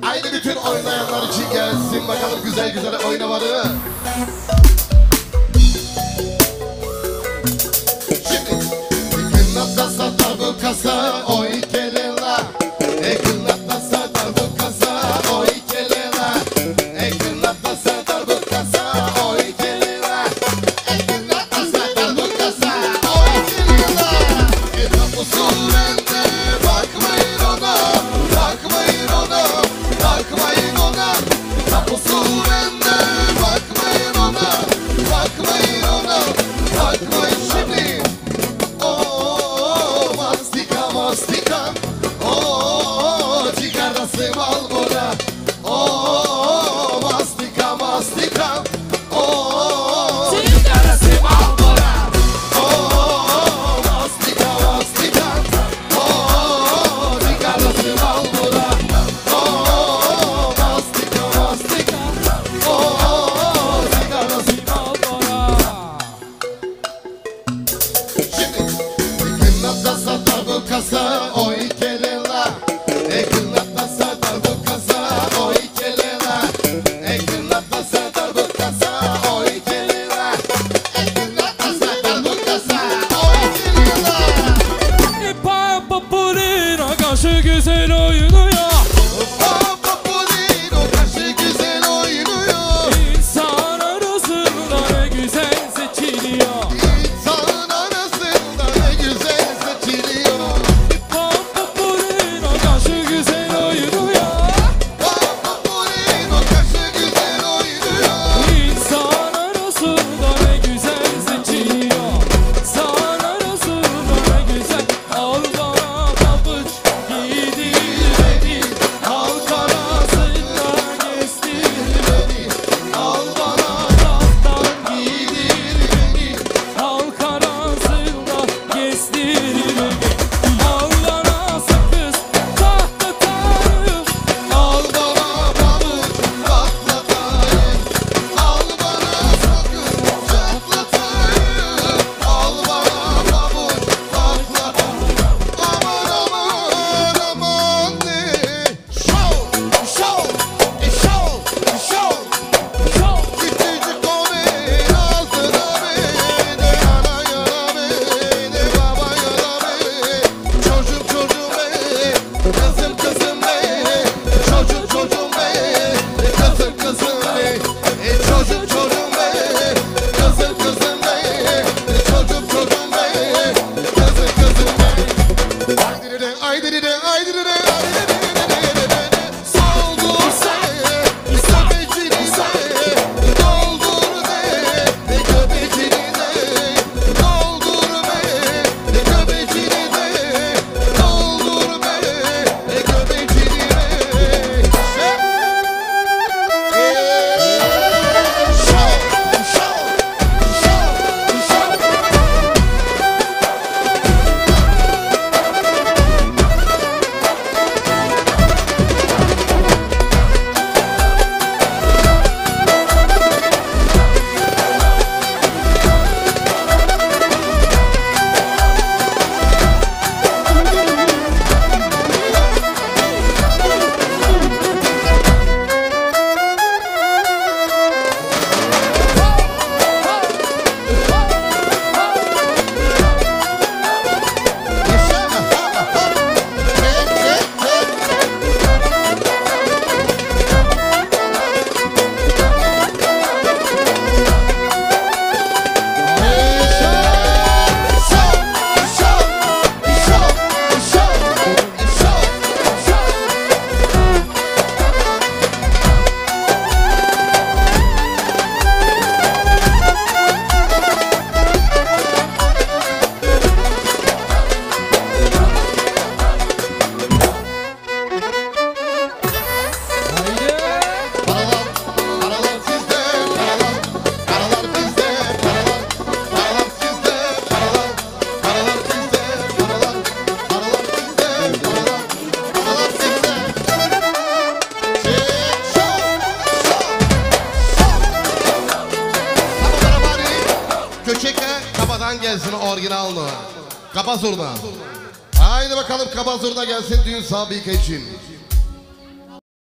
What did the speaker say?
Haydi bütün oynayanlar için gelsin bakalım güzel güzel oynamaları. Şimdi kınata satar bu kasa oy kelela. Kınata satar bu kasa oy kelela. Kınata satar bu kasa oy kelela. Kınata satar bu kasa oy kelela. Tapusu bende bakmayın ona. Bakmayın ona. Bakmayın ona. Tapusu bende bakmayın ona. Bakmayın ona. Bakmayın şimdi. Oh mastika mastika. Oh cigarası Marlboro. Oh mastika mastika. Oh cigarası Marlboro. Oh mastika mastika. Oh cigarası Marlboro. Oh mastika mastika. Oh cigarası Marlboro. Şimdi kınata satar bu kasa oy kelela. Kınata satar bu kasa oy kelela. Kınata satar bu kasa oy kelela. Kınata satar bu kasa oy kelela. Papurino karşı güzel oynuyor. Papurino karşı güzel oynuyor. İnsan arasında ne güzel seçiliyor. İnsan arasında ne güzel seçiliyor. Papurino karşı güzel oynuyor. Papurino karşı güzel oynuyor. İnsan arasında ne güzel seçiliyor. İnsan arasında ne güzel. Al bana pabuç giydir beni. Al Arasında gezdir beni. al bana Alttan giydir beni. Halk arasında gezdir beni. Al bana sakız patlatayım. al bana pabuç patlatayım. Al bana sakız çatlatayım. Al bana pabuç patlatayım. Aman aman aman ne? Show show show show. Küçücük o beni altına beni. Yana yana beni. Baba yana beni. Çocuk çocuğum beni. Kızım kızım beni. Çocuk çocuğum beni. Kızım kızım beni. Çocuk çocuğum beni. Kızım kızım beni. Çocuk çocuğum beni. Kızım kızım beni. Aydırıdı aydırıdı aydırıdı. Soldur seni. Göbecini de. Doldur de. Göbecini de. Doldur be. Göbecini de. Doldur be. Göbecini de. Kabadan gelsin orijinal mı? Kaba zurna. Haydi bakalım kaba zurna gelsin düğün sabık için.